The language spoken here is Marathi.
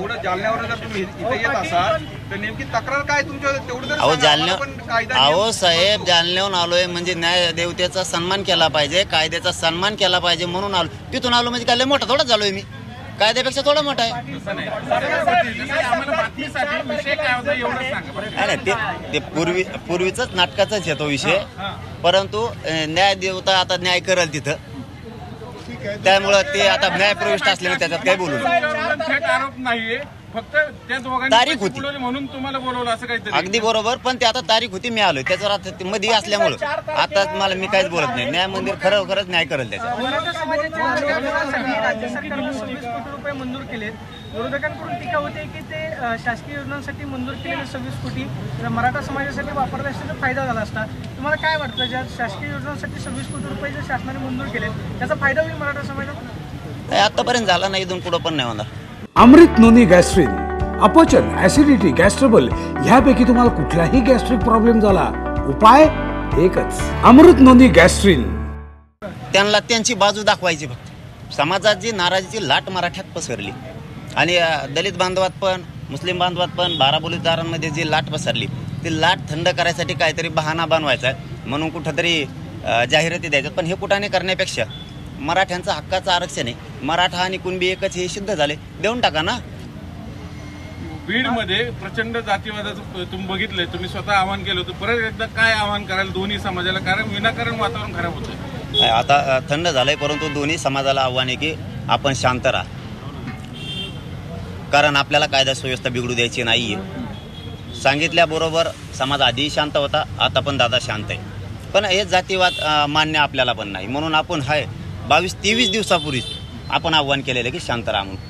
एवढं जालन्यावर जर तुम्ही इथे येत असाल तर नेमकी तक्रार काय तुमच्या तेवढं जर अहो सांगा, पण कायदा अहो साहेब, जालन्याहून आलोय म्हणजे न्याय देवतेचा सन्मान केला पाहिजे, कायद्याचा सन्मान केला पाहिजे म्हणून आलो. तिथून आलो म्हणजे काय लय मोठा थोडा झालोय मी, कायद्यापेक्षा थोडा मोठा आहे. ते पूर्वीच नाटकाचाच आहे तो विषय. परंतु न्याय देवता आता न्याय करेल तिथं, त्यामुळं ते आता न्यायप्रविष्ट असल्याने त्याच्यात काही बोलू आरोप नाहीये, फक्त त्या दोघांनी तारीख होती म्हणून तुम्हाला बोलवलं असं काहीतरी. अगदी बरोबर, पण ते आता तारीख होती, मी आलोय त्याच्यावर आता मध्ये असल्यामुळं आता मला मी काहीच बोलत नाही. न्याय मंदिर खरंच न्याय करेल त्याच्यात. मराठा समाजाच्या राज्य सरकारने 26 कोटी रुपये मंजूर केलेत. विरोधकांकडून टीका होते की ते शासकीय योजनांसाठी मंजूर केलेले 26 कोटी मराठा समाजासाठी वापरले असते तर फायदा झाला असता. तुम्हाला काय वाटतं, ज्या शासकीय योजनांसाठी 26 कोटी रुपये जे शासनाने मंजूर केले त्याचा फायदा होईल मराठा समाजाला? आतापर्यंत झाला नाही, इथून पुढं पण नाही होणार. अमृत नोनी गॅस्ट्रिन, अपचन, ऍसिडिटी, गॅस्ट्रबल ह्यापैकी तुम्हाला कुठलाही गॅस्ट्रिक प्रॉब्लेम झाला, उपाय एकच, अमृत नोनी गॅस्ट्रिन. त्यांना त्यांची बाजू दाखवायची. फक्त समाजाची नाराजीची लाट मराठ्यात पसरली आणि दलित बांधवात पण, मुस्लिम बांधवात पण, बाराबोलीदारांमध्ये जी लाट पसरली ती लाट थंड करायसाठी काहीतरी बहाणा बनवायचा म्हणून कुठंतरी जाहिराती द्यायच्यात. पण हे कुठाने करण्यापेक्षा मराठ्यांचं हक्काचं आरक्षण आहे, मराठा आणि कुणबी एकच हे सिद्ध झाले, देऊन टाका ना. बीडमध्ये प्रचंड जातीवादाचं तुम्ही बघितलंय, तुम्ही स्वतः आवाहन केलं होतं, परत एकदा काय आवाहन कराल दोन्ही समाजाला, कारण विनाकारण वातावरण खराब होतं. आता थंड झालंय, परंतु दोन्ही समाजाला आव्हान आहे की आपण शांत राहा, कारण आपल्याला कायदा सुव्यवस्था बिघडू द्यायची नाहीये. सांगितल्याबरोबर समाज आधी शांत होता, आता पण दादा शांत आहे. पण हे जातीवाद मान्य आपल्याला पण नाही, म्हणून आपण 22-23 दिवसापूर्वीच आपण आव्हान केलेलं की शांत राहा म्हणून.